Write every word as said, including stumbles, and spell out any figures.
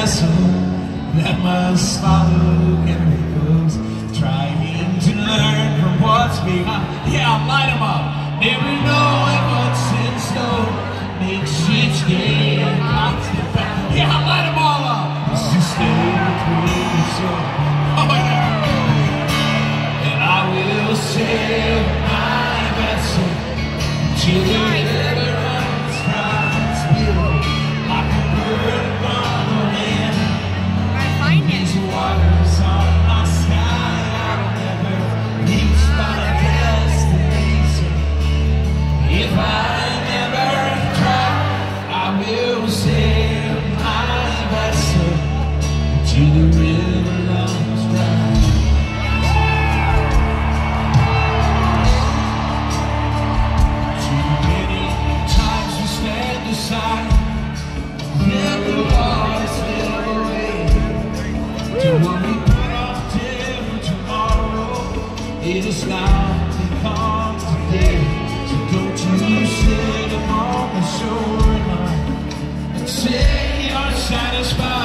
vessel that must follow chemicals, trying to learn from what's behind. Yeah, light them up. Never knowing what's in store makes each day a constant battle. Yeah, light them all up. It's to stay between the soul. Oh yeah. And I will sail my vessel till the river runs dry. It's beautiful, like a bird upon the wind. These waters on my sky, I'll never reach my destination. If I never try, I will sail my vessel till the river runs dry. Too many times we stand aside, then the waters slip away. To what we put off till tomorrow, it is now become today. So don't you sit upon the shore and say you're satisfied.